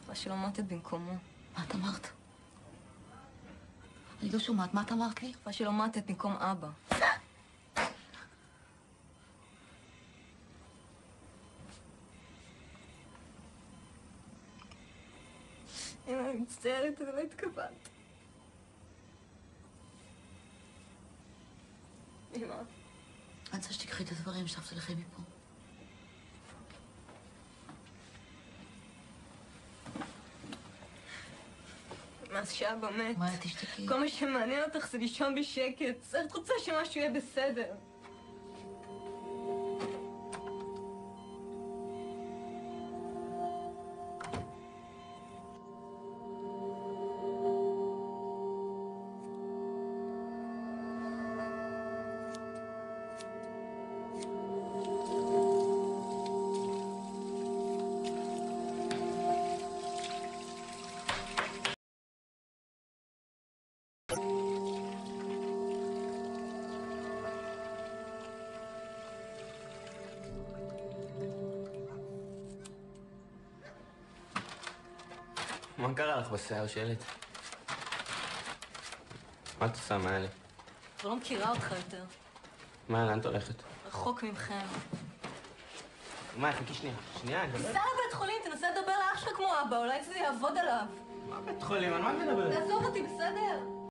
מה שלא מותת במקומו. מה את אמרת? אני לא שומעת, מה את אמרת לי? מה שלא מותת במקום אבא. אמא, אני מצטערת, אבל לא התכוונת. אמא. אני רוצה שתקחי את הדברים שלך תלכי מפה. מאז שאבא מת. מה, תשתקי? כל מה שמעניין אותך זה לישון בשקט. את רוצה שמשהו יהיה בסדר. מה קרה לך בשיער שלט? מה את עושה, מעלי? כבר לא מכירה אותך יותר. מה, לאן את הולכת? רחוק ממכם. מה, חכי שנייה. שנייה, אני מדבר. סע לבית חולים, תנסה לדבר לאח שלך כמו אבא, אולי זה יעבוד עליו. מה בית חולים? על מה את מדברת? תעזוב אותי, בסדר?